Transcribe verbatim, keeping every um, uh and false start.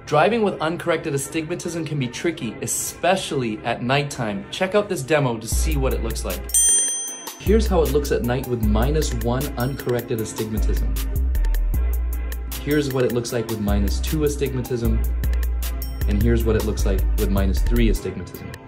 Driving with uncorrected astigmatism can be tricky, especially at nighttime. Check out this demo to see what it looks like. Here's how it looks at night with minus one uncorrected astigmatism. Here's what it looks like with minus two astigmatism. And here's what it looks like with minus three astigmatism.